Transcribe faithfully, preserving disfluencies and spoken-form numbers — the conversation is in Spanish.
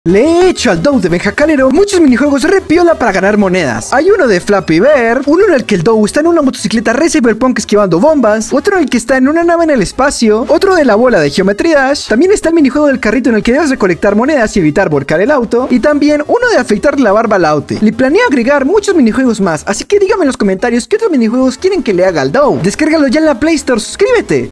Le he hecho al Dow de Benjacalero muchos minijuegos re piola para ganar monedas. Hay uno de Flappy Bear, uno en el que el Dow está en una motocicleta re cyberpunk esquivando bombas, otro en el que está en una nave en el espacio, otro de la bola de Geometry Dash, también está el minijuego del carrito en el que debes recolectar monedas y evitar volcar el auto, y también uno de afeitarle la barba al Aute. Le planeo agregar muchos minijuegos más, así que díganme en los comentarios qué otros minijuegos quieren que le haga al Dow. Descárgalo ya en la Play Store, suscríbete.